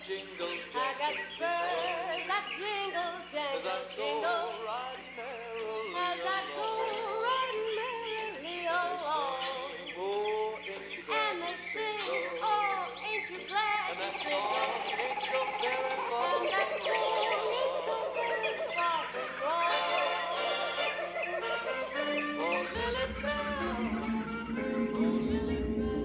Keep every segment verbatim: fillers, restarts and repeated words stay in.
jingle I got spurs that jingle, jangle, jingle. As I go riding merrily along. And they sing, oh, ain't you glad to sing? And that song ain't so very far from wrong. Oh, Lily Bell, oh, Lily Bell.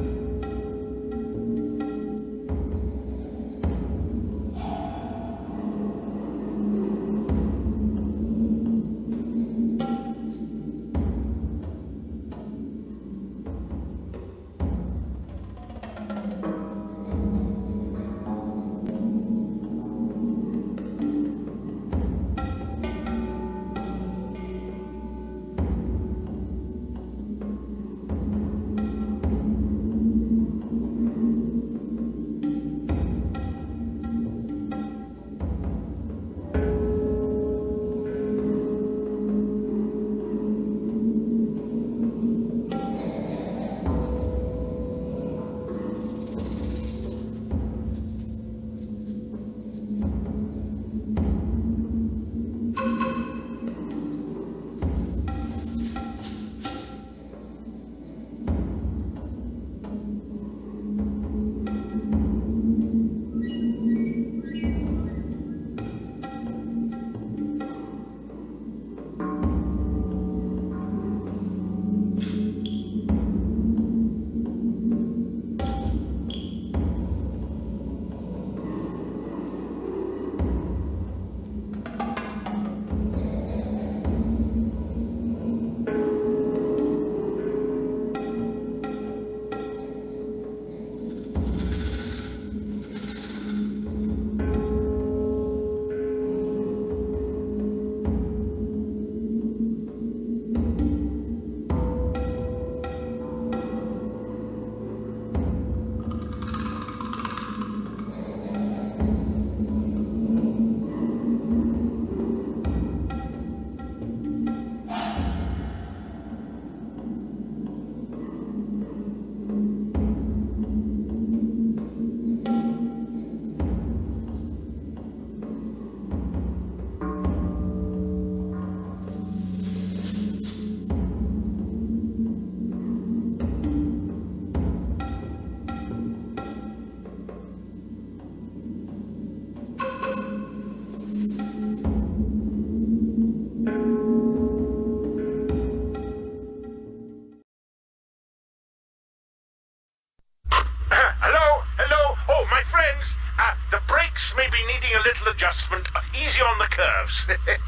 Adjustment. Easy on the curves.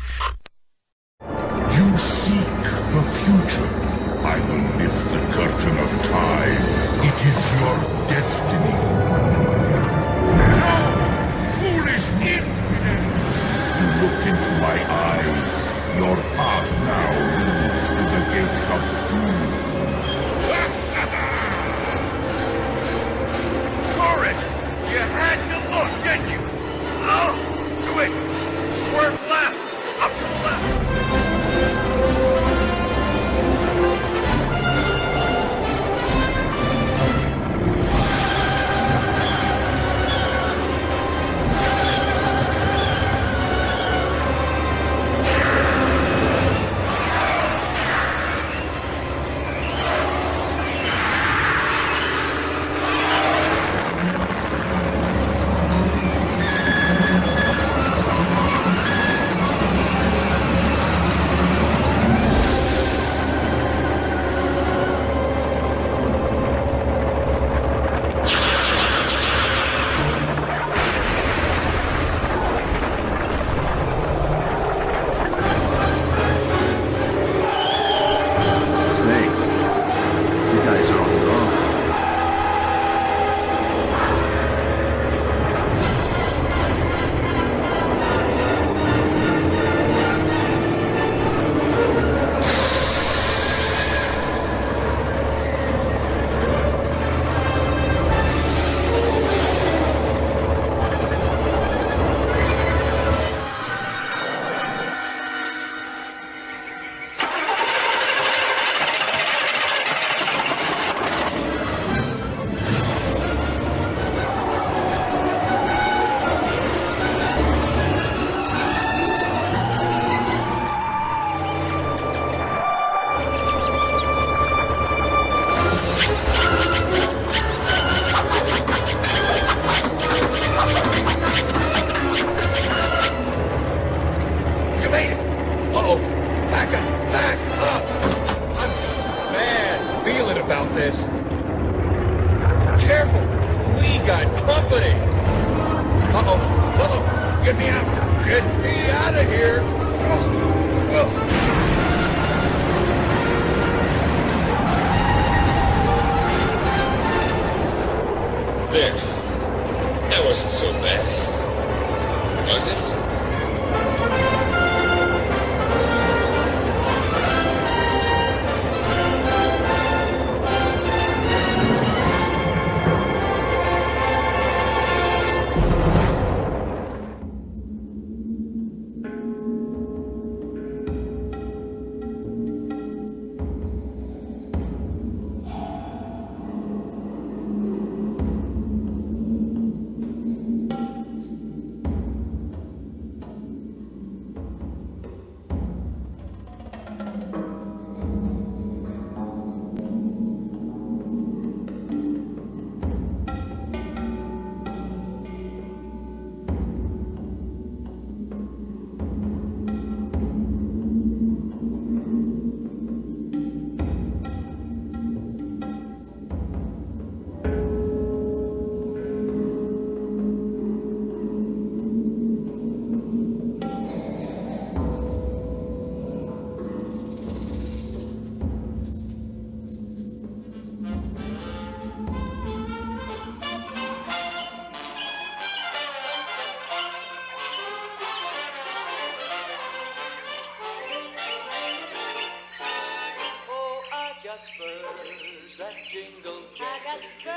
You seek the future. I will lift the curtain of time. It is your destiny. No! Foolish infidel! You looked into my eyes. Your path now leads to the gates of doom. Taurus! You had to look, didn't you? Oh! Quick! Swerve left! Up to the left! Get me out! Get me out of here! Oh, oh. There. That wasn't so bad. Was it? I got spurs that jingle jangle.